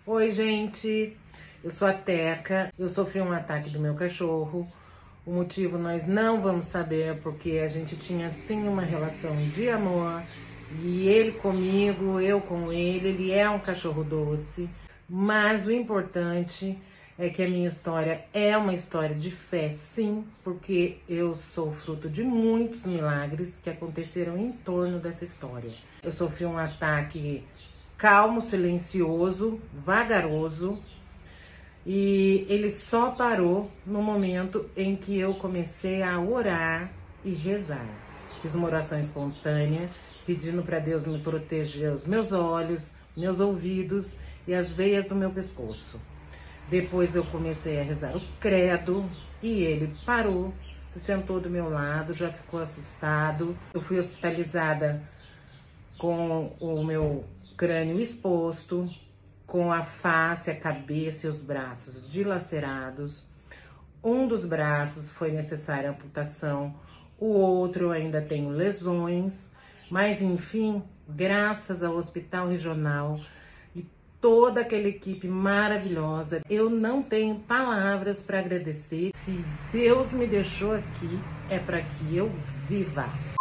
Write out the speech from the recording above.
Oi, gente, eu sou a Teca, eu sofri um ataque do meu cachorro. O motivo nós não vamos saber, porque a gente tinha sim uma relação de amor, e ele comigo, eu com ele é um cachorro doce. Mas o importante é que a minha história é uma história de fé, sim, porque eu sou fruto de muitos milagres que aconteceram em torno dessa história. Eu sofri um ataque calmo, silencioso, vagaroso, e ele só parou no momento em que eu comecei a orar e rezar. Fiz uma oração espontânea, pedindo para Deus me proteger os meus olhos, meus ouvidos e as veias do meu pescoço. Depois eu comecei a rezar o credo e ele parou, se sentou do meu lado, já ficou assustado. Eu fui hospitalizada com o meu crânio exposto, com a face, a cabeça e os braços dilacerados. Um dos braços foi necessária amputação, o outro eu ainda tenho lesões, mas enfim, graças ao Hospital Regional e toda aquela equipe maravilhosa, eu não tenho palavras para agradecer. Se Deus me deixou aqui, é para que eu viva.